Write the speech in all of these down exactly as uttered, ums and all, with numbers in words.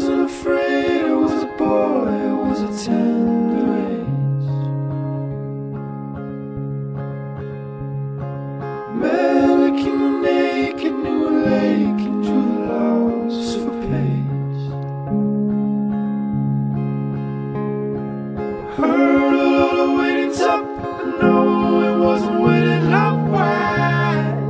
wasn't afraid, I was a boy, it was a tender age. Melick in the naked, knew a lake and drew the laws of a page. Heard a lot of waiting's up, but no, it wasn't waiting up wide.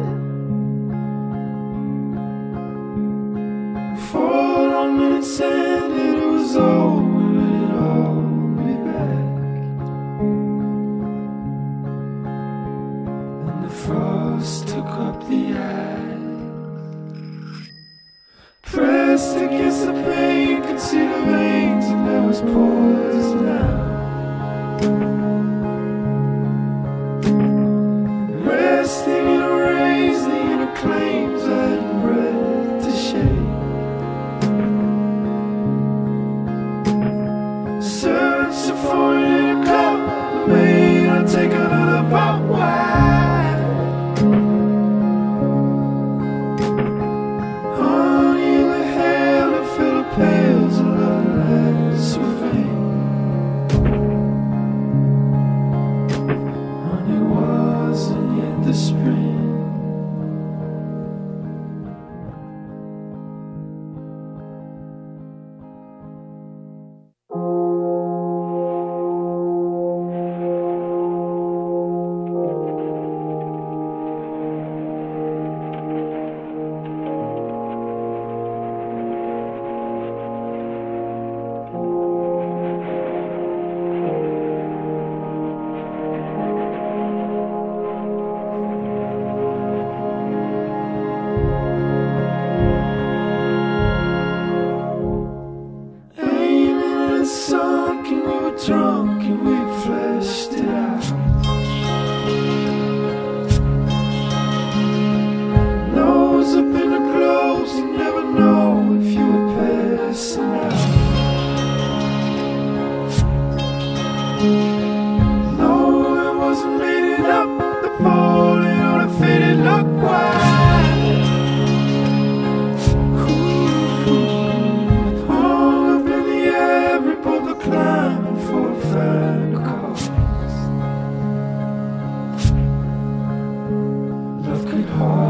For long minutes ended, it was over, and it'd all be back. And the frost took up the ice, pressed against the pain, could see the veins, and there was poison out. Resting in a raise, the inner claims I hadn't breath to shake. Searching for it in a cup, made I take another bout wide. Honey in the hair that fill the pails of love less so vain. Honey wasn't yet the spring. Sunk and we were drunk and we fleshed it out. Nose up in the clothes, you never know if you were passing out. No, it wasn't made it up, the falling on a faded luck wide. Climbing for a final cause. Love could hard